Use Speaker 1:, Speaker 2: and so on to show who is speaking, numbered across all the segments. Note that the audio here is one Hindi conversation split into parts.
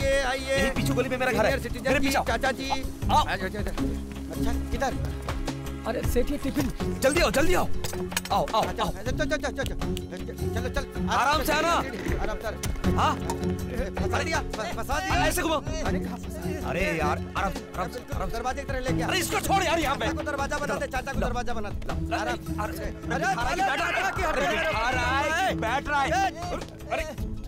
Speaker 1: आइए आइए।
Speaker 2: पीछे गली में मेरा घर है।
Speaker 1: मेरे पीछे चाचा जी। अच्छा किधर?
Speaker 3: अरे सेठ ये टिफिन।
Speaker 2: जल्दी आओ जल्दी आओ। आओ आओ आओ।
Speaker 1: चलो चल
Speaker 2: आराम से आना।
Speaker 1: आराम से।
Speaker 2: हाँ
Speaker 1: फंसा दिया फंसा दिया।
Speaker 2: ऐसे घुमाओ। अरे यार आराम से
Speaker 1: दरवाजे की तरह लेके।
Speaker 2: अरे इसको छोड़ यार यहाँ पे।
Speaker 1: दरवाजा बना दे चाचा को दरवाजा बना दे। आराम से।
Speaker 2: बैठ रहा है। अरे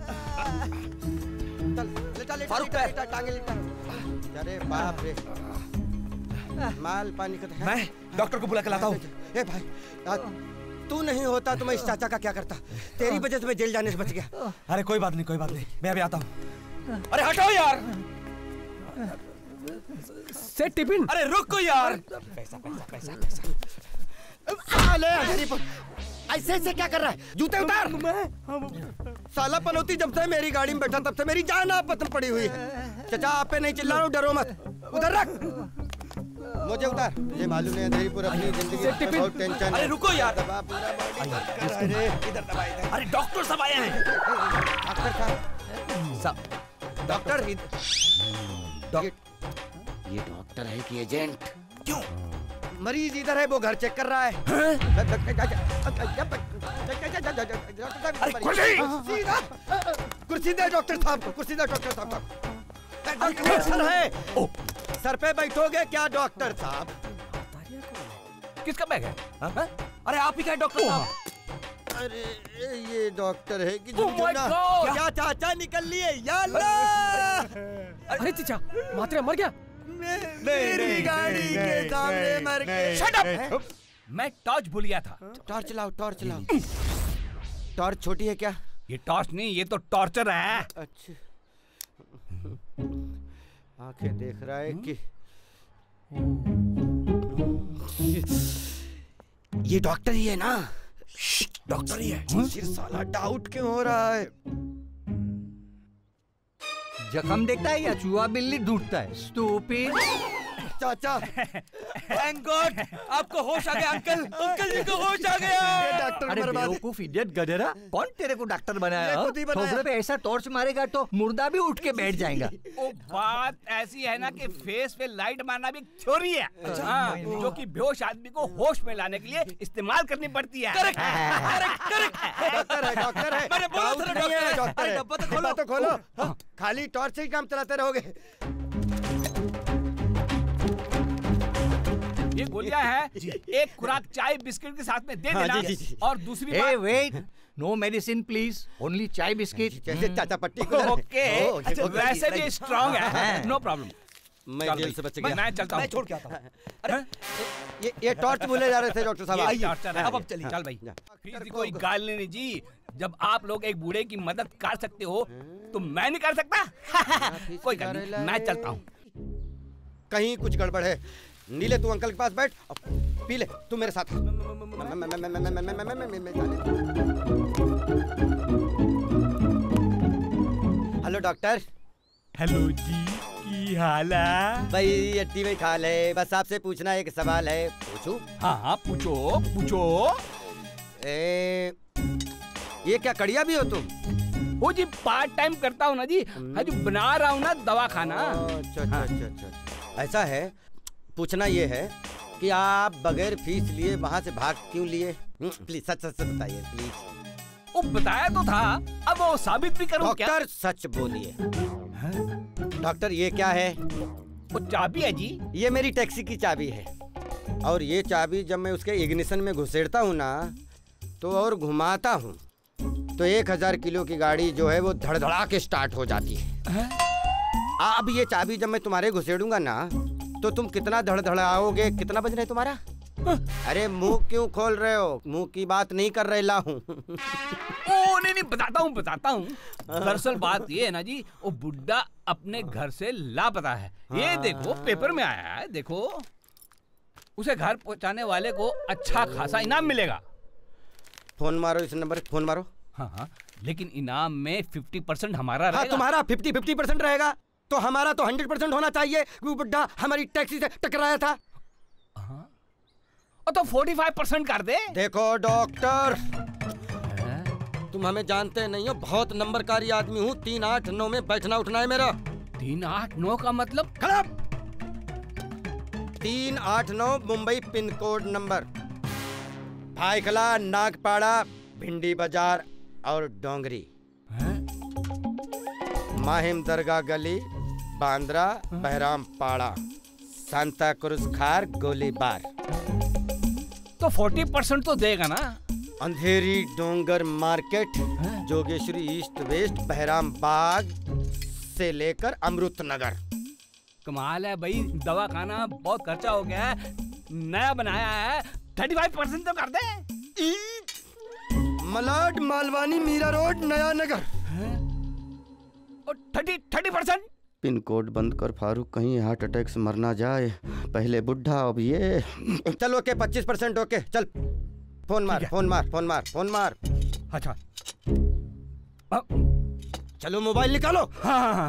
Speaker 1: चल फारूक टांगे लेटा। अरे बाप रे माल पानी का।
Speaker 2: मैं डॉक्टर को बुला के लाता हूँ।
Speaker 1: ए भाई तू नहीं होता तो मैं इस चाचा का क्या करता। तेरी वजह से मैं जेल जाने से बच गया।
Speaker 2: अरे कोई बात नहीं कोई बात नहीं, मैं अभी आता हूँ। अरे हटाओ यार।
Speaker 3: से टिफिन।
Speaker 2: अरे रुको यार। पैसा पैसा पैसा पैसा।
Speaker 1: ऐसे ऐसे क्या कर रहा है? जूते उतार। साला पनौती जब से मेरी गाड़ी में बैठा तब से मेरी जान आप पतन पड़ी हुई है। चाचा आप पे नहीं चिल्ला रहा हूँ, डरो मत। उधर रख मुझे उतार। मुझे मालूम है अंधेरीपुर अपनी जिंदगी में बहुत टेंशन है।
Speaker 2: अरे रुको यार।
Speaker 1: दबा पूरा बॉडी।
Speaker 2: इधर दबा इधर। अरे डॉक्टर साहब आए हैं।
Speaker 1: डॉक्टर साहब। डॉक्टर ये डॉक्टर है कि एजेंट?
Speaker 2: क्यों?
Speaker 1: मरीज इधर है वो घर चेक कर रहा है। सीधा कुर्सी दे डॉक्टर साहब को। कुर्सी दे डॉक्टर साहब को। सर है सर पे बैठोगे क्या डॉक्टर साहब?
Speaker 2: किसका बैग है? अरे आप ही क्या डॉक्टर साहब?
Speaker 1: अरे ये डॉक्टर है कि
Speaker 2: क्या
Speaker 1: चाचा निकल लिए या अल्लाह।
Speaker 3: अरे चचा मात्रे मर गया।
Speaker 1: मेरी गाड़ी के सामने मर गए।
Speaker 2: Shut up. मैं टॉर्च भूल गया था।
Speaker 1: टॉर्च लाओ टॉर्च लाओ। टॉर्च छोटी है क्या?
Speaker 2: ये टॉर्च नहीं ये तो टॉर्चर है।
Speaker 1: अच्छा आंखें देख रहा है कि ये डॉक्टर ही है ना?
Speaker 2: डॉक्टर ही है।
Speaker 1: फिर साला डाउट क्यों हो रहा है?
Speaker 4: जख्म देखता है या चूहा बिल्ली ढूंढता है? स्टूपिड।
Speaker 1: चाचा
Speaker 2: थैंक गॉड आपको होश आ गया। अंकल अंकल जी को होश आ गया।
Speaker 1: डॉक्टर
Speaker 4: अरे बेवकूफ इडियट गधेरा, कौन तेरे को डॉक्टर बनाया?
Speaker 1: खुद ही बनाया।
Speaker 4: थोपड़े पे ऐसा टॉर्च मारेगा तो मुर्दा भी उठ के बैठ जाएगा।
Speaker 2: वो बात ऐसी है ना कि फेस पे लाइट मारना भी थ्योरी है। हाँ, जो कि बेहोश आदमी को होश में लाने के लिए इस्तेमाल करनी पड़ती है। Correct correct.
Speaker 1: डॉक्टर है डॉक्टर है।
Speaker 2: मैंने बोला था ना डॉक्टर है।
Speaker 1: डॉक्टर है।
Speaker 2: डब्बा तो
Speaker 1: खोलो तो खोलो। खाली टॉर्च से ही काम चलाते रहोगे।
Speaker 2: ये गोलियां हैं। एक खुराक चाय बिस्किट के साथ में दे देना।
Speaker 1: जी।
Speaker 2: और दूसरी
Speaker 4: Hey,
Speaker 2: बात
Speaker 4: wait, no medicine please, only chai biscuit.
Speaker 1: जैसे चाचा पट्टी को
Speaker 2: ओके वैसे भी स्ट्रांग है। No problem.
Speaker 1: मैं जेल से बच गया।
Speaker 2: मैं चलता हूँ।
Speaker 3: मैं छोड़ के आता हूँ।
Speaker 1: ये टॉर्च भूले जा रहे थे डॉक्टर साहब।
Speaker 2: अब चलिए चल भाई। फिर कोई गाल नहीं जी। जब आप लोग एक बूढ़े की मदद कर सकते हो तो मैं नहीं कर सकता? कोई गल नहीं, मैं चलता हूँ।
Speaker 1: कहीं कुछ गड़बड़ है। नीले तू अंकल के पास बैठ और पी ले। तू मेरे साथ। Hello doctor.
Speaker 2: हेलो जी की हाल है?
Speaker 1: भाई अट्टी में खा ले। बस आपसे पूछना एक सवाल है। पूछूं?
Speaker 2: हाँ हाँ पूछो पूछो।
Speaker 1: ये क्या कड़िया भी हो तुम?
Speaker 2: वो जी पार्ट टाइम करता हूँ ना जी। हाँ जी बना रहा हूँ ना दवा खाना।
Speaker 1: अच्छा। ऐसा है। पूछना ये है कि आप बगैर फीस लिए वहाँ से भाग क्यों लिए? प्लीज सच सच बताइए प्लीज।
Speaker 2: वो बताया तो था, अब वो साबित भी करूँ क्या?
Speaker 1: डॉक्टर सच बोलिए। डॉक्टर ये क्या है?
Speaker 2: वो चाबी है जी।
Speaker 1: ये मेरी टैक्सी की चाबी है। और ये चाबी जब मैं उसके इग्निशन में घुसेड़ता हूँ ना तो और घुमाता हूँ तो 1000 किलो की गाड़ी जो है वो धड़धड़ा के स्टार्ट हो जाती है। अब ये चाबी जब मैं तुम्हारे घुसेड़ूंगा ना तो तुम कितना धड़धड़ाओगे? कितना बज रहा है तुम्हारा? अरे मुंह क्यों खोल रहे हो? मुंह की बात नहीं कर रहा हूँ।
Speaker 2: ओ नहीं बताता हूँ। दरअसल बात ये है ना जी, वो बुड्ढा अपने घर से लापता है। ये देखो पेपर में आया है, देखो। उसे घर पहुँचाने वाले को अच्छा खासा इनाम मिलेगा।
Speaker 1: फोन मारो इस नंबर पे फोन मारो।
Speaker 2: हाँ लेकिन इनाम में 50% हमारा रहेगा।
Speaker 1: तुम्हारा 50% रहेगा तो हमारा तो 100% होना चाहिए। वो बुड्ढा हमारी टैक्सी से टकराया था।
Speaker 2: तो 45% कर दे।
Speaker 1: देखो डॉक्टर तुम हमें जानते नहीं हो। बहुत नंबरकारी आदमी हूँ। 3, 8, 9 में बैठना उठना है मेरा।
Speaker 2: 389 का मतलब?
Speaker 1: खराब। 389 Mumbai pin code number. Byculla, Nagpada, Bhendi Bazaar और डोंगरी। माहिम दरगाह गली, बांद्रा, बहराम पाड़ा, सांता क्रूज खार, गोलीबार।
Speaker 2: तो 40% तो देगा ना?
Speaker 1: Andheri Dongar market, Jogeshwari east west, Behram Baug से लेकर अमृत नगर।
Speaker 2: कमाल है भाई, दवा खाना बहुत खर्चा हो गया है, नया बनाया है, 35% तो कर दे।
Speaker 1: मलाड मालवानी मीरा रोड, नया नगर।
Speaker 2: और 30%
Speaker 1: पिन कोड बंद कर फारूक, कहीं हार्ट अटैक से मर ना जाए। पहले बुढ़ा अब ये। चल ओके, 25% ओके। चल फोन मार, फोन मार, फोन मार, फोन मार।
Speaker 2: अच्छा
Speaker 1: चलो मोबाइल निकालो।
Speaker 2: हाँ।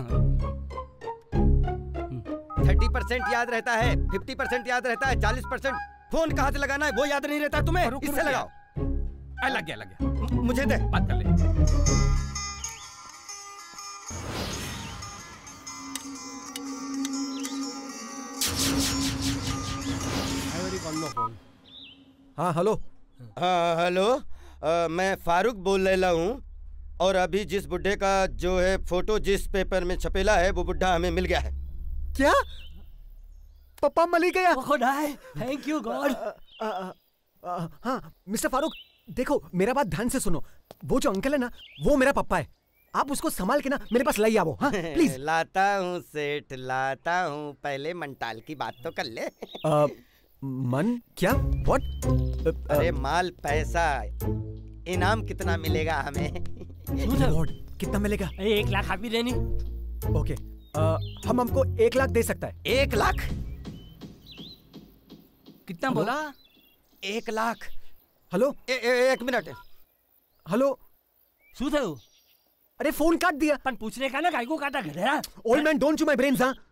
Speaker 1: 30% याद रहता है, 50% याद रहता है, 40% फोन कहाँ से लगाना है वो याद नहीं रहता तुम्हें। इससे लगाओ।
Speaker 2: लग गया।
Speaker 1: मुझे दे,
Speaker 2: बात कर ले।
Speaker 3: हाँ हेलो।
Speaker 1: हाँ हेलो, मैं फारूक बोल रहा हूँ। और अभी जिस बुड्ढे का जो है फोटो जिस पेपर में छपेला है वो बुड्ढा हमें मिल गया है।
Speaker 3: क्या पप्पा मली गया?
Speaker 5: खुदा है, थैंक यू गॉड।
Speaker 3: हाँ मिस्टर फारूक, देखो मेरा बात ध्यान से सुनो। वो जो अंकल है ना, वो मेरा पप्पा है। आप उसको संभाल के ना मेरे पास लाई आवो। हाँ प्लीज।
Speaker 1: लाता हूँ सेठ, लाता हूँ। पहले मंटाल की बात तो कर ले।
Speaker 3: मन क्या? व्हाट?
Speaker 1: अरे माल, पैसा, इनाम कितना मिलेगा हमें?
Speaker 3: लॉर्ड, कितना मिलेगा?
Speaker 5: 1 लाख आप भी देनी।
Speaker 3: ओके, हम हमको 1 लाख दे सकता है।
Speaker 1: 1 लाख?
Speaker 2: कितना बोला?
Speaker 1: 1 लाख।
Speaker 3: हेलो,
Speaker 1: एक मिनट।
Speaker 3: हेलो।
Speaker 5: શું થયું?
Speaker 3: अरे फोन काट दिया।
Speaker 5: પણ પૂછને का ना काय को काटा गधेड़ा?
Speaker 3: Old man don't chew my brains. हाँ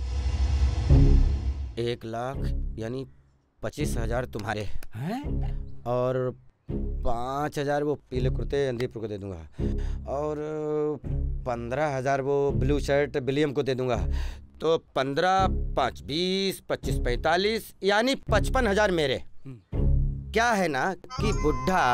Speaker 1: 1 लाख यानी 25,000 तुम्हारे
Speaker 2: हैं?
Speaker 1: और 5,000 वो पीले कुर्ते अंदीपुर को दे दूंगा, और 15,000 वो ब्लू शर्ट विलियम को दे दूंगा। तो 15, 5, 20, 25, 45 यानी 55,000 मेरे। क्या है ना कि बुढ़ा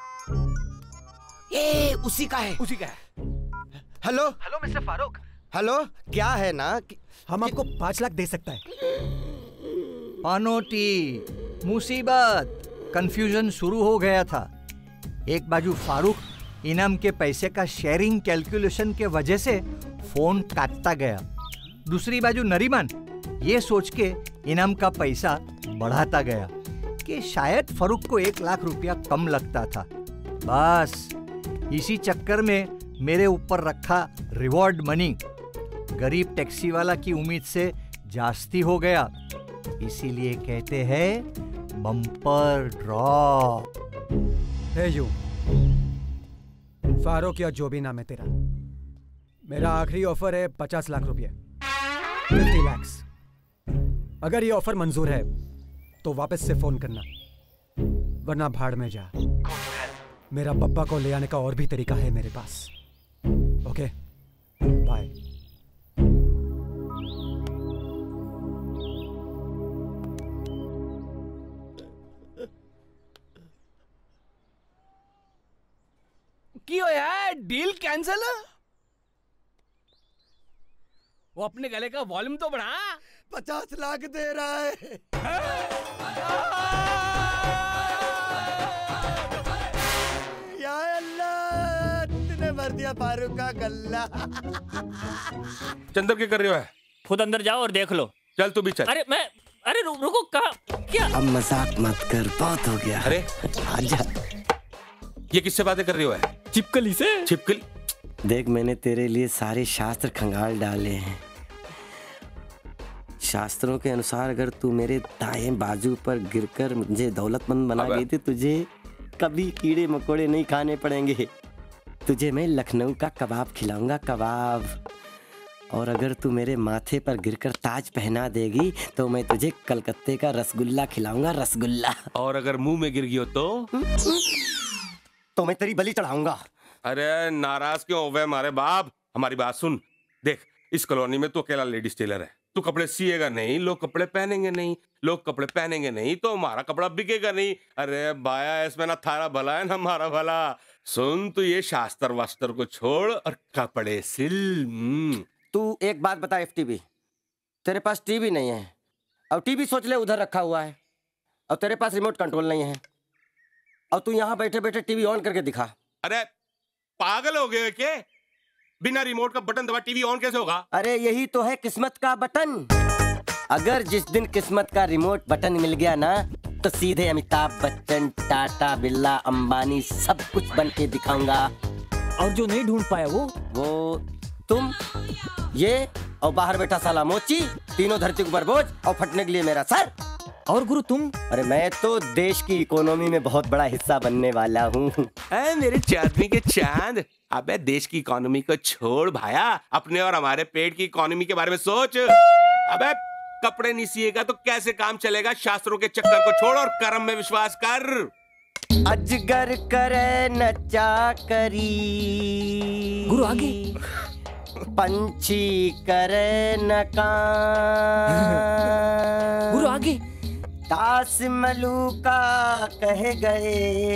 Speaker 1: ये उसी का है।
Speaker 2: उसी का है।
Speaker 1: Hello
Speaker 3: hello mister Farooq.
Speaker 1: Hello, क्या है ना कि
Speaker 3: हम आपको 5 लाख दे सकता है।
Speaker 4: पानोटी, मुसीबत, कंफ्यूजन शुरू हो गया था। एक बाजू फारूक इनाम के पैसे का शेयरिंग कैलकुलेशन के वजह से फोन काटता गया, दूसरी बाजू नरीमान ये सोच के इनाम का पैसा बढ़ाता गया कि शायद फारूक को 1 लाख रुपया कम लगता था। बस इसी चक्कर में मेरे ऊपर रखा रिवॉर्ड मनी गरीब टैक्सी वाला की उम्मीद से जास्ती हो गया। इसीलिए कहते हैं bumper draw.
Speaker 3: Hey you Farooq, या जो भी नाम है तेरा, मेरा आखिरी ऑफर है 50 लाख रुपए, 50 lakhs। अगर ये ऑफर मंजूर है तो वापस से फोन करना, वरना भाड़ में जा। मेरा पप्पा को ले आने का और भी तरीका है मेरे पास। Okay bye.
Speaker 2: क्यों यार, डील कैंसिल? वो अपने गले का वॉल्यूम तो बढ़ा।
Speaker 1: 50 लाख दे रहा है। या अल्लाह, तूने भर दिया फारूक का गल्ला।
Speaker 6: चंदर क्या कर रहे हो? है
Speaker 5: खुद अंदर जाओ और देख लो।
Speaker 6: चल तू भी चल।
Speaker 5: अरे रुको, कहा क्या?
Speaker 7: अब मजाक मत कर, बहुत हो गया।
Speaker 6: अरे
Speaker 7: आजा।
Speaker 6: ये किससे बातें कर रही हो? है
Speaker 5: चिपकली से।
Speaker 6: छिपकली?
Speaker 7: देख, मैंने तेरे लिए सारे शास्त्र खंगाल डाले हैं। शास्त्रों के अनुसार अगर तू मेरे दाएं बाजू पर गिरकर मुझे दौलतमंद बना गई थी, तुझे कभी कीड़े मकोड़े नहीं खाने पड़ेंगे। तुझे मैं लखनऊ का कबाब खिलाऊंगा, कबाब। और अगर तू मेरे माथे पर गिरकर ताज पहना देगी तो मैं तुझे कलकत्ते का रसगुल्ला खिलाऊंगा, रसगुल्ला।
Speaker 6: और अगर मुंह में गिर गई हो
Speaker 7: तो मैं तेरी बलि चढ़ाऊंगा।
Speaker 6: अरे नाराज क्यों हो गए हमारे बाप? हमारी बात सुन। देख, इस कॉलोनी में तो अकेला लेडीज टेलर है। तू कपड़े सिएगा नहीं, लोग कपड़े पहनेंगे नहीं, लोग कपड़े पहनेंगे नहीं तो हमारा कपड़ा बिकेगा नहीं। अरे बाया, इसमें ना थारा भला है ना हमारा भला। सुन, तू ये शास्त्र वास्त्र को छोड़ और कपड़े सिल।
Speaker 1: तू एक बात बता एफटीबी, तेरे पास टीवी नहीं है और टीवी सोच ले उधर रखा हुआ है, और तेरे पास रिमोट कंट्रोल नहीं है, और तू यहाँ बैठे बैठे टीवी ऑन करके दिखा।
Speaker 6: अरे पागल हो गए क्या? बिना रिमोट का बटन दबा टीवी ऑन कैसे होगा?
Speaker 1: अरे यही तो है किस्मत का बटन। अगर जिस दिन किस्मत का रिमोट बटन मिल गया ना, तो सीधे अमिताभ बच्चन, टाटा, बिरला, अंबानी सब कुछ बन के दिखाऊंगा।
Speaker 5: और जो नहीं ढूंढ पाया
Speaker 1: वो तुम, ये और बाहर बैठा साला मोची, तीनों धरती के ऊपर बोझ और फटने के लिए मेरा सर।
Speaker 5: और गुरु तुम?
Speaker 1: अरे मैं तो देश की इकोनॉमी में बहुत बड़ा हिस्सा बनने वाला हूँ।
Speaker 6: मेरे चांदनी के चांद, अबे देश की इकोनॉमी को छोड़ भाया, अपने और हमारे पेट की इकोनॉमी के बारे में सोच। अबे कपड़े नहीं सिएगा तो कैसे काम चलेगा? शास्त्रों के चक्कर को छोड़ और कर्म में विश्वास कर।
Speaker 1: अजगर करे न चाकरी,
Speaker 5: गुरु आगे।
Speaker 1: पंछी करे न काम,
Speaker 5: गुरु आगे।
Speaker 1: दास मलूका कह गए,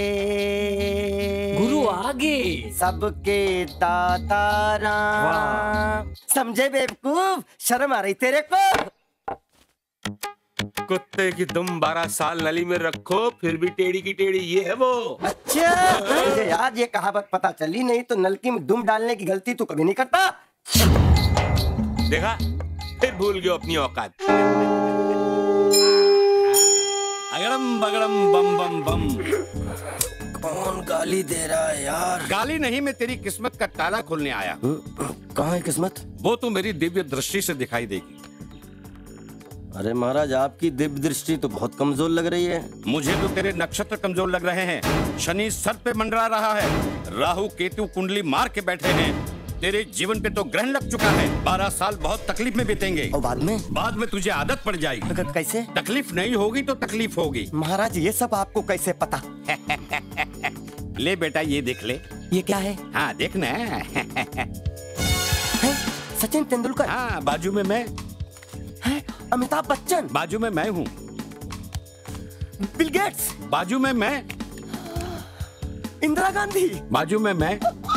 Speaker 5: गुरु आगे।
Speaker 1: सबके दाता राम। समझे बेवकूफ? शर्म आ रही तेरे को?
Speaker 6: कुत्ते की दुम 12 साल नली में रखो फिर भी टेढ़ी की टेढ़ी, ये है वो।
Speaker 1: अच्छा, मुझे याद ये कहावत पता चली, नहीं तो नलकी में दुम डालने की गलती तू कभी नहीं करता।
Speaker 6: देखा, फिर भूल गयो अपनी औकात।
Speaker 8: अगड़म बगड़म बम बम बम।
Speaker 1: कौन गाली दे रहा है यार?
Speaker 8: गाली नहीं, मैं तेरी किस्मत का ताला खोलने आया।
Speaker 1: कहाँ है किस्मत?
Speaker 8: वो तो मेरी दिव्य दृष्टि से दिखाई देगी।
Speaker 1: अरे महाराज, आपकी दिव्य दृष्टि तो बहुत कमजोर लग रही है।
Speaker 8: मुझे तो तेरे नक्षत्र कमजोर लग रहे हैं। शनि सर पे मंडरा रहा है, राहु केतु कुंडली मार के बैठे हैं। तेरे जीवन पे तो ग्रहण लग चुका है। 12 साल बहुत तकलीफ में बीतेंगे।
Speaker 1: और बाद में
Speaker 8: तुझे आदत पड़ जाएगी।
Speaker 1: कैसे?
Speaker 8: तकलीफ नहीं होगी तो तकलीफ होगी।
Speaker 1: महाराज, ये सब आपको कैसे पता?
Speaker 8: ले बेटा, ये देख ले।
Speaker 1: ये क्या है?
Speaker 8: हाँ देखना।
Speaker 1: है? सचिन तेंदुलकर?
Speaker 8: हाँ, बाजू में मैं।
Speaker 1: है? अमिताभ बच्चन?
Speaker 8: बाजू में मैं हूँ।
Speaker 1: Bill Gates?
Speaker 8: बाजू में मैं।
Speaker 1: इंदिरा गांधी?
Speaker 8: बाजू में मैं।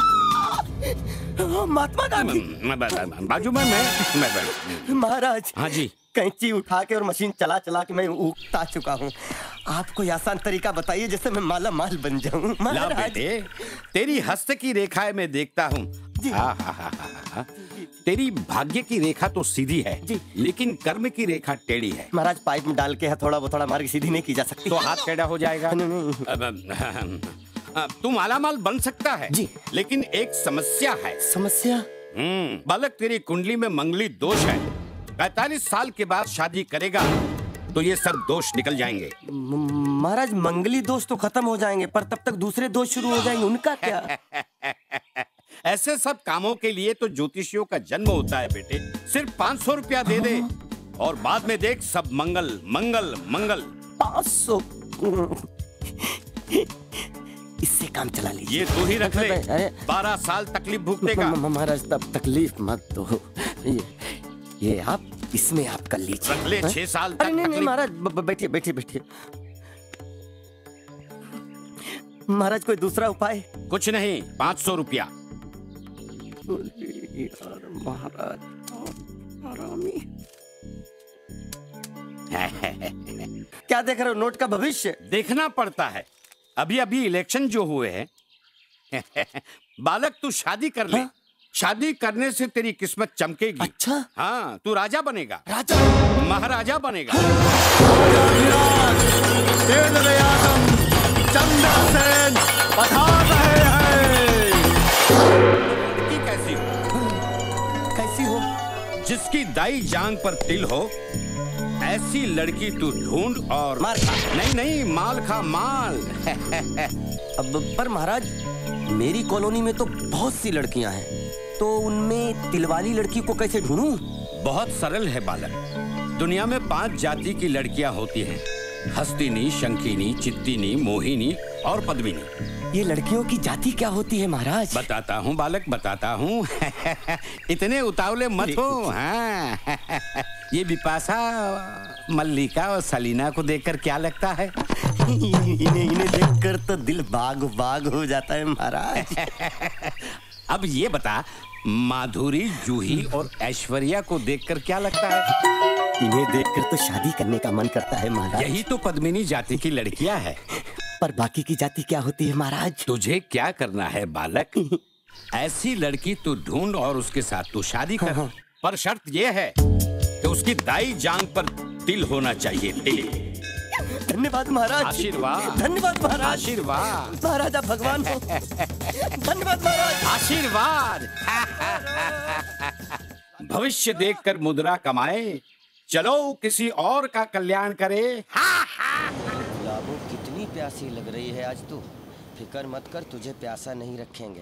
Speaker 1: महात्मा गांधी?
Speaker 8: बाजू में मैं।
Speaker 1: महाराज,
Speaker 8: हाँ जी।
Speaker 1: कैंची उठा के और मशीन चला चला के मैं उगता चुका हूँ। आपको आसान तरीका बताइए जिससे मैं माला माल बन जाऊँ।
Speaker 8: ला बेटे, तेरी हस्त की रेखाएं मैं देखता हूँ। तेरी भाग्य की रेखा तो सीधी है जी, लेकिन कर्म की रेखा टेढ़ी है।
Speaker 1: महाराज, पाइप में डाल के हथौड़ा मार के सीधी नहीं की जा सकती।
Speaker 8: तो हाथ टेढ़ा हो जाएगा। तू मालामाल बन सकता है जी, लेकिन एक समस्या है।
Speaker 1: समस्या?
Speaker 8: बालक, तेरी कुंडली में मंगली दोष है। 45 साल के बाद शादी करेगा तो ये सब दोष निकल जाएंगे।
Speaker 1: महाराज, मंगली दोष तो खत्म हो जाएंगे, पर तब तक दूसरे दोष शुरू हो जाएंगे, उनका क्या?
Speaker 8: ऐसे सब कामों के लिए तो ज्योतिषियों का जन्म होता है बेटे। सिर्फ 500 रुपया दे दे और बाद में देख, सब मंगल मंगल मंगल।
Speaker 1: 500? इससे काम चला लीजिए।
Speaker 8: ये तू ही रख ले। 12 साल तकलीफ भुगतेगा।
Speaker 1: महाराज, तब तकलीफ मत दो। ये आप इसमें आप कर लीजिए।
Speaker 8: रख ले 6 साल तक।
Speaker 1: नहीं महाराज, बैठिए बैठिए बैठिए। महाराज, कोई दूसरा उपाय?
Speaker 8: कुछ नहीं, 500 रुपया।
Speaker 1: यार महाराज, हरामी। क्या देख रहे हो? नोट का भविष्य
Speaker 8: देखना पड़ता है। अभी अभी इलेक्शन जो हुए हैं। बालक, तू शादी कर ले। शादी करने से तेरी किस्मत चमकेगी।
Speaker 1: अच्छा?
Speaker 8: हाँ, तू राजा बनेगा।
Speaker 1: राजा?
Speaker 8: महाराजा बनेगा।
Speaker 9: चंद्रसेन पधार रहे हैं।
Speaker 8: लड़की कैसी हो?
Speaker 1: कैसी हो?
Speaker 8: जिसकी दाई जांग पर तिल हो, ऐसी लड़की तू ढूंढ और
Speaker 1: मार खा।
Speaker 8: नहीं, माल खा माल।
Speaker 1: अब पर महाराज, मेरी कॉलोनी में तो बहुत सी लड़कियां हैं, तो उनमें तिलवाली लड़की को कैसे ढूंढूं?
Speaker 8: बहुत सरल है बालक। दुनिया में 5 जाति की लड़कियां होती हैं। हस्तिनी, शंखिनी, चित्तिनी, मोहिनी और पद्मिनी।
Speaker 7: ये लड़कियों की जाति क्या होती है महाराज?
Speaker 8: बताता हूँ बालक, बताता हूँ। इतने उतावले मत हो। हाँ। ये बिपाशा, मल्लिका और सलीना को देखकर क्या लगता है?
Speaker 7: इन्हें देखकर तो दिल बाग बाग हो जाता है महाराज।
Speaker 8: अब ये बता, माधुरी, जूही और ऐश्वर्या को देखकर क्या लगता है?
Speaker 7: इन्हें देखकर तो शादी करने का मन करता है महाराज।
Speaker 8: यही तो पद्मिनी जाति की लड़कियां हैं।
Speaker 7: पर बाकी की जाति क्या होती है महाराज?
Speaker 8: तुझे क्या करना है बालक? ऐसी लड़की तू ढूंढ और उसके साथ तू शादी कर। पर शर्त यह है कि उसकी दाई जांग पर तिल होना चाहिए, तिल।
Speaker 7: धन्यवाद महाराज।
Speaker 8: आशीर्वाद।
Speaker 7: धन्यवाद महाराज।
Speaker 8: आशीर्वाद।
Speaker 7: महाराज आप भगवान हो। धन्यवाद महाराज।
Speaker 8: आशीर्वाद। भविष्य देखकर मुद्रा कमाए, चलो किसी और का कल्याण करे।
Speaker 1: लाबो कितनी प्यासी लग रही है आज तू। फिकर मत कर, तुझे प्यासा नहीं रखेंगे।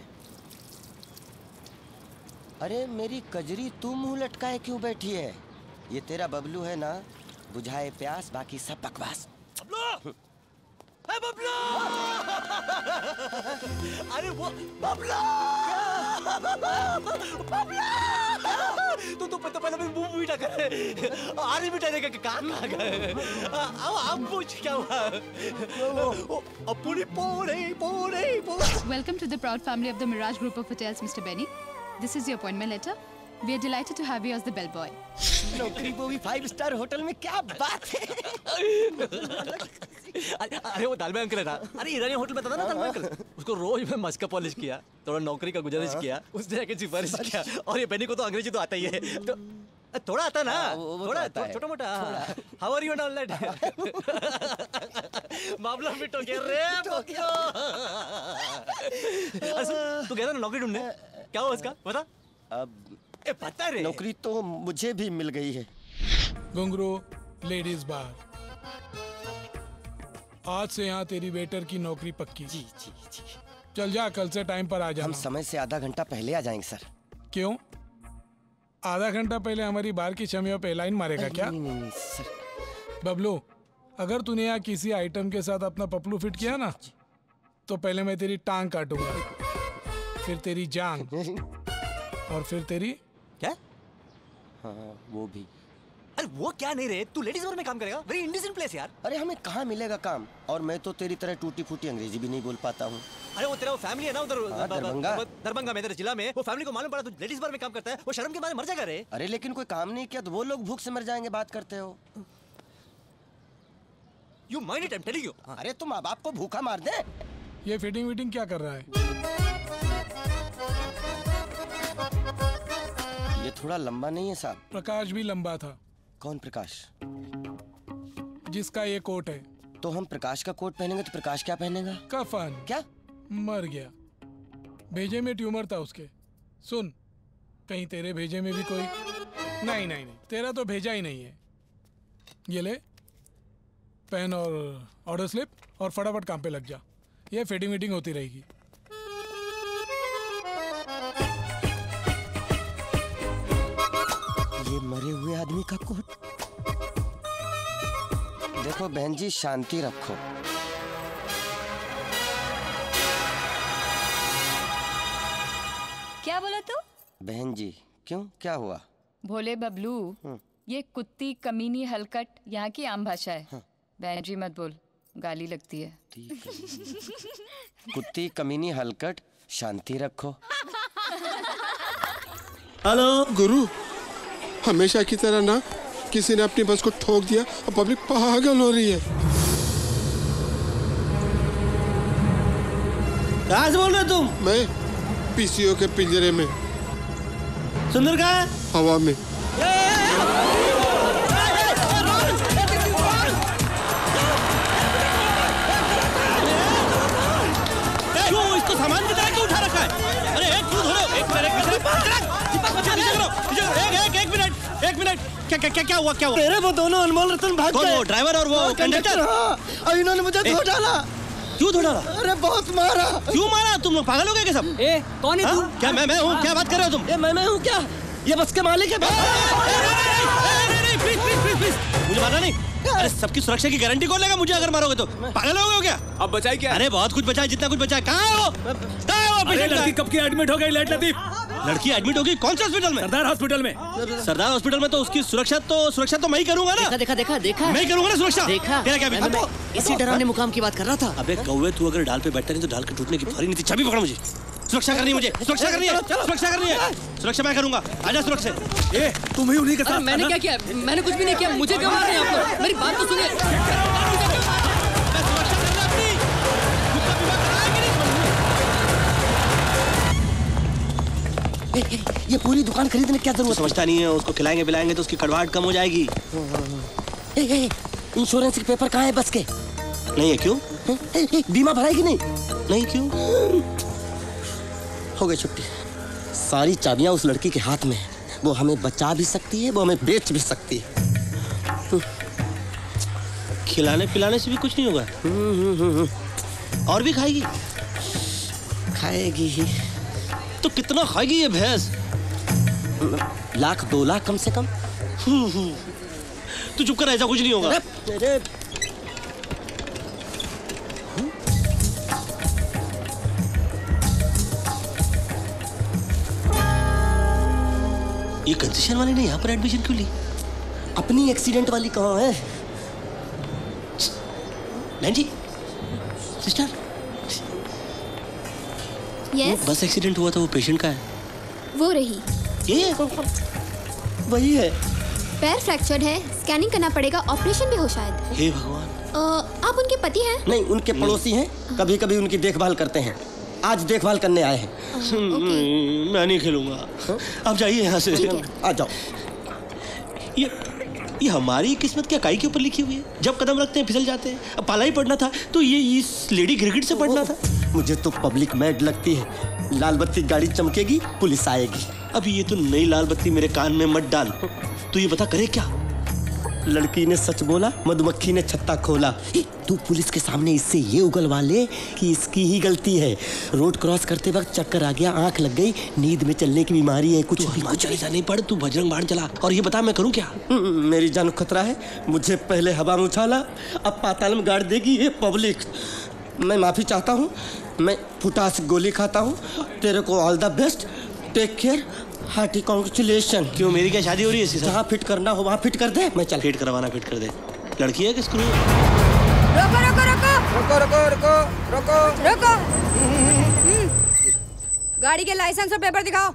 Speaker 1: अरे मेरी कजरी, तू मुंह लटकाए क्यों बैठी है? ये तेरा बबलू है ना, बुझाए प्यास, बाकी सब बकवास।
Speaker 3: बबलू! बबलू! अरे वो बबलू! तू तो पहले मुंह मीठा कर, आरी मिटाने का कहाँ गए? अब पूछ क्या हुआ?
Speaker 10: Welcome to the proud family of the Mirage Group of Hotels, Mr. Benny. This is your appointment letter. We are delighted to have you as the bellboy.
Speaker 7: नौकरी वो भी 5 स्टार होटल में, क्या बात है?
Speaker 3: अरे वो दालबा अंकल है ना, अरे ईरानी होटल में था ना दालबा अंकल, उसको रोज मैं मस्का पॉलिश किया, थोड़ा नौकरी का गुजारिश किया, उसने आके सिफारिश किया। और ये बेनी को तो अंग्रेजी तो आता ही है, तो थोड़ा आता ना, थोड़ा छोटा मोटा। How are you and all that? मामला फिट हो गया रे। तू गया था ना नौकरी ढूंढने, क्या हुआ उसका बता?
Speaker 1: अब
Speaker 3: पता रे,
Speaker 1: नौकरी तो मुझे भी मिल गई है।
Speaker 11: घुंघरू लेडीज बार, आज से यहाँ तेरी वेटर की नौकरी पक्की।
Speaker 1: जी जी जी।
Speaker 11: चल जा, कल से टाइम पर आ जाना।
Speaker 1: हम समय से आधा घंटा पहले आ जाएंगे सर।
Speaker 11: क्यों? आधा घंटा पहले हमारी बार की छमियों पे लाइन मारेगा क्या?
Speaker 1: नहीं सर।
Speaker 11: बबलू, अगर तूने यहाँ किसी आइटम के साथ अपना पपलू फिट किया ना, तो पहले मैं तेरी टांग काटूंगा, फिर तेरी जांग, और फिर तेरी
Speaker 3: क्या?
Speaker 1: हाँ वो भी।
Speaker 3: अरे वो क्या नहीं रे, तू लेडीज बार में काम करेगा? वेरी इंडिसेंट प्लेस यार।
Speaker 1: अरे हमें कहाँ मिलेगा काम, और मैं तो तेरी तरह टूटी फूटी अंग्रेजी भी नहीं बोल पाता हूँ।
Speaker 3: अरे वो तेरा वो फैमिली है ना उधर,
Speaker 1: दरभंगा
Speaker 3: में, तेरे जिला में, वो फैमिली को मालूम पड़ा तू लेडीज बार में काम करता है, वो शर्म के मारे मर जाएगा रे।
Speaker 1: अरे लेकिन कोई काम नहीं किया तो वो लोग भूख से मर जाएंगे, बात करते हो।
Speaker 3: You mind it, I am telling you.
Speaker 1: अरे तुम माँ बाप को भूखा मार दे।
Speaker 11: ये फिटिंग विटिंग क्या कर रहा है?
Speaker 1: ये थोड़ा लंबा नहीं है साहब?
Speaker 11: प्रकाश भी लंबा था।
Speaker 1: कौन प्रकाश?
Speaker 11: जिसका ये कोट है।
Speaker 1: तो हम प्रकाश का कोट पहनेंगे तो प्रकाश क्या पहनेगा?
Speaker 11: कफन।
Speaker 1: क्या?
Speaker 11: मर गया, भेजे में ट्यूमर था उसके। सुन, कहीं तेरे भेजे में भी कोई? नहीं नहीं नहीं, तेरा तो भेजा ही नहीं है। ये ले पेन और ऑर्डर स्लिप, और फटाफट काम पे लग जा। ये फिटिंग वीटिंग होती रहेगी।
Speaker 1: ये मरे हुए आदमी का कोट। देखो बहन जी, शांति रखो।
Speaker 10: क्या बोला तू?
Speaker 1: बहन जी क्यों, क्या हुआ?
Speaker 10: भोले बबलू, ये कुत्ती कमीनी हलकट यहाँ की आम भाषा है। बहन जी मत बोल, गाली लगती है।
Speaker 1: ठीक है। कुत्ती कमीनी हलकट, शांति रखो।
Speaker 9: हेलो गुरु, हमेशा की तरह ना किसी ने अपनी बस को ठोक दिया और पब्लिक पागल हो रही है।
Speaker 12: कहाँ से बोल रहे तुम?
Speaker 9: मैं पीसीओ के पिंजरे में।
Speaker 12: सुंदर कहाँ है?
Speaker 9: हवा में।
Speaker 12: क्यों इसको सामान की तरह क्यों उठा रखा है? अरे एक मिनट, एक मिनट, क्या हुआ?
Speaker 7: मेरे वो दोनों अनमोल रतन भाग गए।
Speaker 12: वो ड्राइवर और वो कंडक्टर?
Speaker 7: हाँ, और इन्होंने मुझे धो डाला।
Speaker 12: क्यों धो डाला?
Speaker 7: अरे बहुत मारा।
Speaker 12: क्यों मारा? तुम लोग पागल हो गए क्या सब?
Speaker 7: कौन है तू?
Speaker 12: क्या मैं हूँ? क्या बात कर रहे हो तुम?
Speaker 7: मैं हूँ क्या? ये बस के मालिक है।
Speaker 12: प्लीज मुझे मारना नहीं। अरे सबकी सुरक्षा की गारंटी कौन लेगा मुझे अगर मारोगे तो? पागल हो गए हो क्या?
Speaker 2: अब बचाई क्या?
Speaker 12: अरे बहुत कुछ बचा है, जितना कुछ बचा है। कहाँ है वो? कहाँ है वो? पेशेंट लड़की कब की एडमिट हो गई लेट लतीफ? लड़की एडमिट होगी कौन से हॉस्पिटल में? सरदार हॉस्पिटल में। सरदार हॉस्पिटल में तो उसकी सुरक्षा तो मैं ही करूंगा ना।
Speaker 5: देखा
Speaker 12: मैं करूंगा ना सुरक्षा।
Speaker 5: देखा
Speaker 12: तेरा क्या?
Speaker 5: इसी डरावने मुकाम की बात कर रहा था।
Speaker 12: अबे कौवे, तू अगर डाल पे बैठता नहीं तो डाल के टूटने की फौरी नहीं थी। चाबी पकड़ मुझे। सुरक्षा करनी है मुझे, सुरक्षा करनी है, सुरक्षा करनी है। सुरक्षा मैं करूंगा। आजा सुरक्षा। ए तुम ही उन्हीं के साथ।
Speaker 5: मैंने क्या किया? मैंने कुछ भी नहीं किया। मुझे क्यों मार रहे हैं आप लोग? मेरी बात तो सुनिए।
Speaker 7: ये पूरी दुकान खरीदने की क्या जरूरत?
Speaker 12: समझता नहीं है। उसको खिलाएंगे पिलाएंगे तो उसकी कड़वाहट कम हो जाएगी।
Speaker 7: इंश्योरेंस के पेपर कहाँ है बस के?
Speaker 12: नहीं है। क्यों?
Speaker 7: बीमा भराएगी नहीं?
Speaker 12: नहीं। क्यों?
Speaker 7: हो गई छुट्टी। सारी चाबियां उस लड़की के हाथ में है। वो हमें बचा भी सकती है, वो हमें बेच भी सकती है।
Speaker 12: खिलाने पिलाने से भी कुछ नहीं होगा। और भी खाएगी?
Speaker 7: खाएगी ही।
Speaker 12: तो कितना खाएगी ये भैंस?
Speaker 7: 1-2 लाख कम से कम।
Speaker 12: तू चुप कर, ऐसा कुछ नहीं होगा। ये कंसेशन वाले ने यहाँ पर एडमिशन क्यों ली?
Speaker 7: अपनी एक्सीडेंट वाली कहाँ है?
Speaker 12: बहन जी, सिस्टर,
Speaker 13: यस।
Speaker 12: बस एक्सीडेंट हुआ था, वो पेशेंट का है।
Speaker 13: वो रही।
Speaker 12: ये
Speaker 7: वही है।
Speaker 13: पैर फ्रैक्चर्ड है, स्कैनिंग करना पड़ेगा, ऑपरेशन भी हो शायद।
Speaker 12: हे भगवान।
Speaker 13: आप उनके पति हैं?
Speaker 7: नहीं, उनके पड़ोसी हैं। कभी कभी उनकी देखभाल करते हैं। आज देखभाल करने आए हैं।
Speaker 12: मैं नहीं खेलूंगा। आप जाइए यहाँ से।
Speaker 7: आ जाओ।
Speaker 12: ये हमारी किस्मत क्या काई के ऊपर लिखी हुई है? जब कदम रखते हैं फिसल जाते हैं। अब पाला ही पड़ना था तो ये इस लेडी गिरगिट से पढ़ना था।
Speaker 7: मुझे तो पब्लिक मैड लगती है। लाल बत्ती गाड़ी चमकेगी, पुलिस आएगी।
Speaker 12: अभी ये तो नई लाल बत्ती मेरे कान में मत डाल। तू ये बता करे क्या?
Speaker 7: लड़की ने सच बोला, मधुमक्खी ने छत्ता खोला। तू पुलिस के सामने इससे ये उगलवा ले कि इसकी ही गलती है। रोड क्रॉस करते वक्त चक्कर आ गया, आंख लग गई, नींद में चलने की बीमारी है। कुछ
Speaker 12: ऐसा नहीं पढ़, तू बजरंग बाण चला। और ये बता मैं करूं क्या?
Speaker 7: मेरी जान को खतरा है। मुझे पहले हवा में उछाला, अब पाताल में गाड़ देगी ये पब्लिक। मैं माफी चाहता हूँ। मैं फुटास गोली खाता हूँ। तेरे को all the best, take care, hearty congratulation.
Speaker 12: क्यों, मेरी क्या शादी हो रही है इसके साथ?
Speaker 7: जहाँ फिट करना हो वहाँ फिट कर दे। मैं चल।
Speaker 12: फिट करवाना फिट कर दे। लड़की है कि स्क्रू?
Speaker 14: रोको रोको रोको
Speaker 1: रुको रुको रुको रुको
Speaker 14: रुको। गाड़ी के लाइसेंस और पेपर दिखाओ।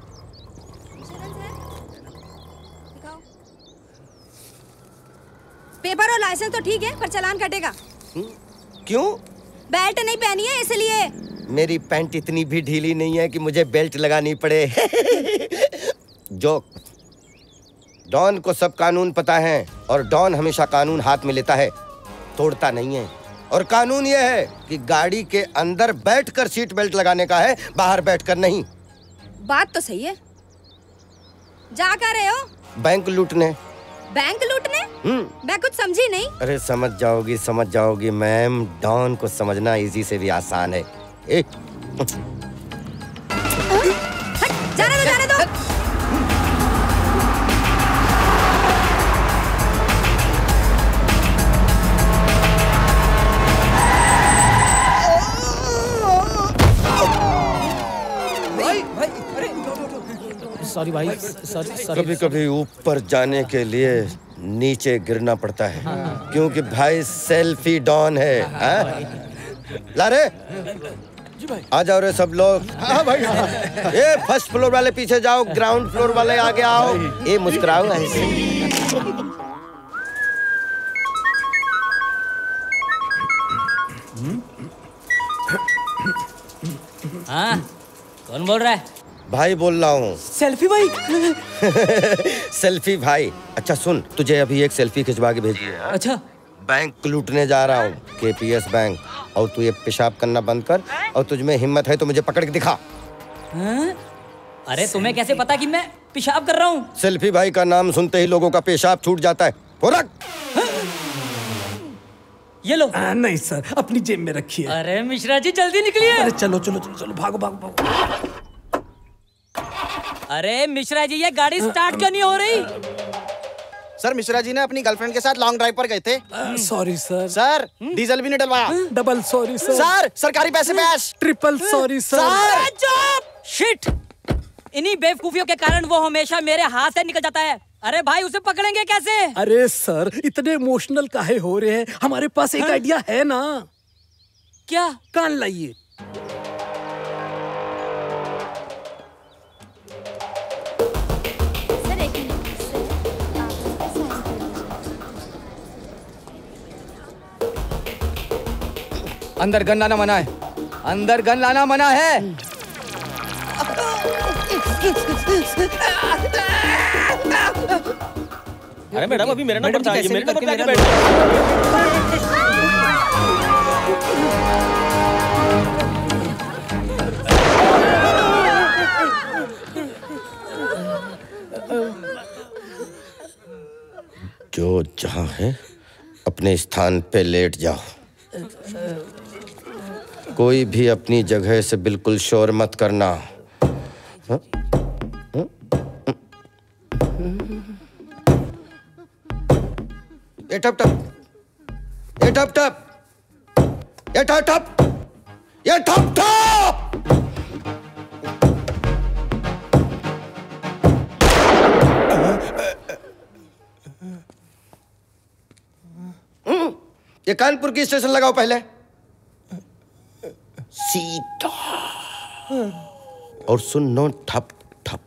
Speaker 14: पेपर और लाइसेंस तो ठीक है, पर चालान कटेगा।
Speaker 1: क्यों?
Speaker 14: बेल्ट नहीं पहनी है इसलिए।
Speaker 1: मेरी पैंट इतनी भी ढीली नहीं है कि मुझे बेल्ट लगानी पड़े। जोक। डॉन को सब कानून पता है और डॉन हमेशा कानून हाथ में लेता है, तोड़ता नहीं है। और कानून यह है कि गाड़ी के अंदर बैठकर सीट बेल्ट लगाने का है, बाहर बैठकर नहीं।
Speaker 14: बात तो सही है। जा कर रहे हो?
Speaker 1: बैंक लूटने।
Speaker 14: बैंक लूटने? मैं कुछ समझी नहीं।
Speaker 1: अरे समझ जाओगी मैम। डॉन को समझना इजी से भी आसान है।
Speaker 14: जाने दो।
Speaker 5: सॉरी भाई, सॉरी।
Speaker 1: कभी कभी ऊपर जाने के लिए नीचे गिरना पड़ता है। क्योंकि भाई सेल्फी डॉन है। ला रे, आ जाओ रे सब लोग। हाँ भाई। ये फर्स्ट फ्लोर वाले पीछे जाओ, ग्राउंड फ्लोर वाले आगे आओ। ये मुस्कुराओ ऐसे।
Speaker 5: हाँ, कौन बोल रहा है?
Speaker 1: भाई बोल रहा हूँ।
Speaker 5: सेल्फी भाई।
Speaker 1: सेल्फी भाई। अच्छा सुन, तुझे अभी एक सेल्फी खिंचवा के भेजी है।
Speaker 5: अच्छा।
Speaker 1: बैंक लूटने जा रहा हूँ, KPS बैंक। और तू ये पेशाब करना बंद कर, और तुझमें हिम्मत है तो मुझे पकड़ के दिखा।
Speaker 5: अरे तुम्हें कैसे पता कि मैं पेशाब कर रहा हूँ?
Speaker 1: सेल्फी भाई का नाम सुनते ही लोगों का पेशाब छूट जाता है।
Speaker 5: ये लो।
Speaker 15: नहीं सर, अपनी जेब में रखिए।
Speaker 5: अरे मिश्रा जी जल्दी निकलिए।
Speaker 15: अरे चलो चलो चलो चलो, भागो भागो भागो।
Speaker 5: अरे मिश्रा जी, ये गाड़ी स्टार्ट क्यों नहीं हो रही?
Speaker 16: सर मिश्रा जी ने अपनी गर्लफ्रेंड के साथ लॉन्ग ड्राइव पर गए थे।
Speaker 15: Sorry sir.
Speaker 16: सर डीजल भी नहीं डलवाया।
Speaker 15: Double sorry sir.
Speaker 16: सर सरकारी पैसे पैश।
Speaker 15: Triple sorry sir.
Speaker 17: चुप! शिट! इन्हीं बेवकूफियों के कारण वो हमेशा मेरे हाथ से निकल जाता है। अरे भाई उसे पकड़ेंगे कैसे?
Speaker 15: अरे सर इतने इमोशनल काहे हो रहे हैं? हमारे पास एक आइडिया है ना।
Speaker 17: क्या?
Speaker 15: कान लाइए।
Speaker 18: अंदर गन लाना मना है। अंदर गन लाना मना है।
Speaker 12: अरे मैडम अभी मेरा नंबर था, ये मेरे नंबर पे आके बैठ गए।
Speaker 1: जो जहां है अपने स्थान पे लेट जाओ। कोई भी अपनी जगह से बिल्कुल शोर मत करना। हा? हा? ये टप टप, ये टप टप, ये टप टप, ये टप टप। ये कानपुर की स्टेशन लगाओ पहले। सीधा और सुनो ठप ठप।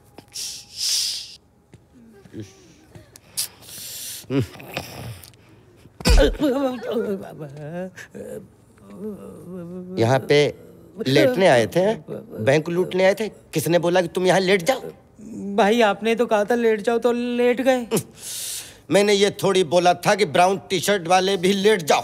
Speaker 1: यहाँ पे लेटने आए थे? बैंक लूटने आए थे? किसने बोला कि तुम यहाँ लेट जाओ?
Speaker 17: भाई आपने तो कहा था लेट जाओ तो लेट गए।
Speaker 1: मैंने ये थोड़ी बोला था कि ब्राउन टी शर्ट वाले भी लेट जाओ।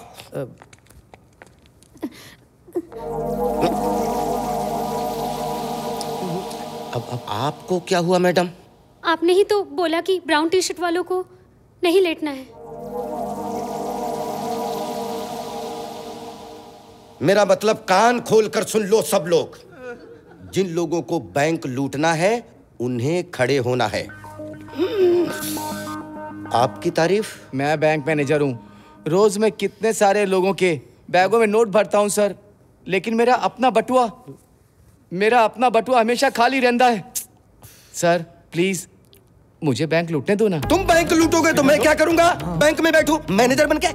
Speaker 1: अब आपको क्या हुआ मैडम?
Speaker 19: आपने ही तो बोला कि ब्राउन टी शर्ट वालों को नहीं लेटना है।
Speaker 1: मेरा मतलब कान खोलकर सुन लो सब लोग। जिन लोगों को बैंक लूटना है उन्हें खड़े होना है। आपकी तारीफ?
Speaker 18: मैं बैंक मैनेजर हूँ। रोज मैं कितने सारे लोगों के बैगों में नोट भरता हूँ सर, लेकिन मेरा अपना बटुआ हमेशा खाली रहता है। सर प्लीज मुझे बैंक लूटने दो ना।
Speaker 1: तुम बैंक लूटोगे तो मैं क्या करूंगा? बैंक में बैठूं मैनेजर बनके?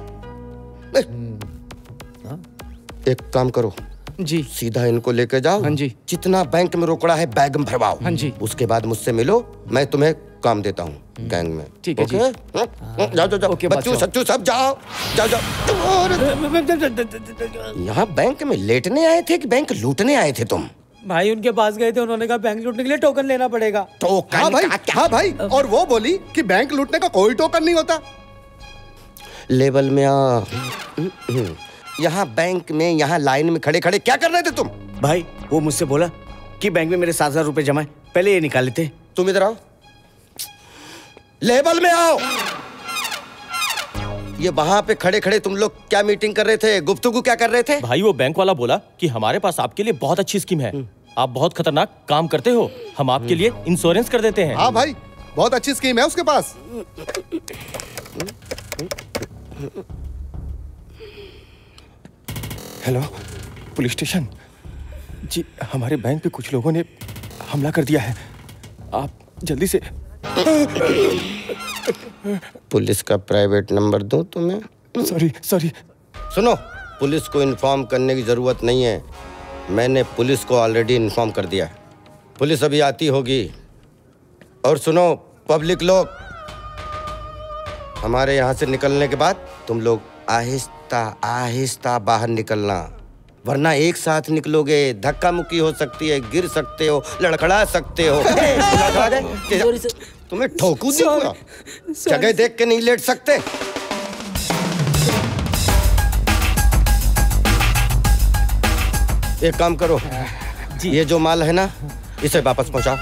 Speaker 1: एक काम करो
Speaker 18: जी,
Speaker 1: सीधा इनको लेके जाओ।
Speaker 18: हाँ जी।
Speaker 1: जितना बैंक में रोकड़ा है बैग में भरवाओ।
Speaker 18: हाँ जी।
Speaker 1: उसके बाद मुझसे मिलो, मैं तुम्हें काम देता हूँ गैंग में।
Speaker 18: ठीक है
Speaker 1: ओके?
Speaker 18: जी।
Speaker 1: जाओ जाओ जाओ।
Speaker 18: ओके,
Speaker 1: बच्चों सच्चू सब जाओ जाओ जाओ। यहाँ बैंक में लेटने आए थे कि बैंक लूटने आए थे तुम?
Speaker 17: भाई उनके पास गए थे, उन्होंने कहा बैंक लूटने के लिए टोकन लेना पड़ेगा।
Speaker 1: टोकन?
Speaker 9: हाँ भाई और वो बोली कि बैंक लूटने का कोई टोकन नहीं होता।
Speaker 1: लेवल में आ। यहाँ बैंक में यहाँ लाइन में खड़े खड़े क्या कर रहे थे तुम?
Speaker 16: भाई वो मुझसे बोला कि बैंक में मेरे 7,000 रुपए जमा है, पहले ये निकाल लेते।
Speaker 1: तुम इधर आओ, लेवल में आओ। ये वहां पे खड़े खड़े तुम लोग क्या मीटिंग कर रहे थे? गुफ्तगू क्या कर रहे थे?
Speaker 12: भाई वो बैंक वाला बोला कि हमारे पास आपके लिए बहुत अच्छी स्कीम है, आप बहुत खतरनाक काम करते हो, हम आपके लिए इंश्योरेंस कर देते हैं।
Speaker 9: हाँ भाई बहुत अच्छी स्कीम है उसके पास।
Speaker 20: हेलो पुलिस स्टेशन जी, हमारे बैंक पे कुछ लोगों ने हमला कर दिया है, आप जल्दी से।
Speaker 1: पुलिस का प्राइवेट नंबर दूं तुम्हें?
Speaker 20: सॉरी।
Speaker 1: सुनो, पुलिस को इन्फॉर्म करने की जरूरत नहीं है, मैंने पुलिस को ऑलरेडी इन्फॉर्म कर दिया है। पुलिस अभी आती होगी। और सुनो पब्लिक लोग, हमारे यहाँ से निकलने के बाद तुम लोग आहिस्ता आहिस्ता बाहर निकलना, वरना एक साथ निकलोगे धक्का मुक्की हो सकती है, गिर सकते हो, लड़खड़ा सकते हो। तुम्हें ठोकू दूंगा, जगह देख के नहीं लेट सकते। एक काम करो, ये जो माल है ना इसे वापस पहुंचाओ।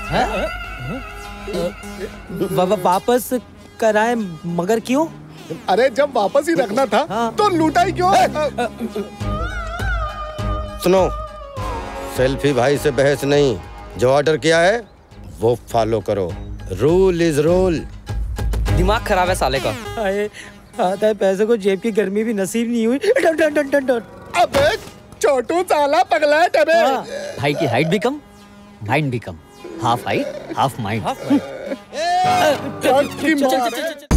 Speaker 17: वापस कराए? मगर क्यों?
Speaker 9: अरे जब वापस ही रखना था तो लूटा ही क्यों?
Speaker 1: सुनो, सेल्फी भाई से बहस नहीं, जो ऑर्डर किया है वो फॉलो करो। Rule is rule.
Speaker 5: दिमाग खराब है साले का।
Speaker 15: आए आता है पैसे को जेब की गर्मी भी नसीब नहीं हुई। Done done done done done. अबे छोटू साला पगला है टबे।
Speaker 5: भाई की हाइट भी कम, माइंड भी कम। Half height half mind.
Speaker 15: चल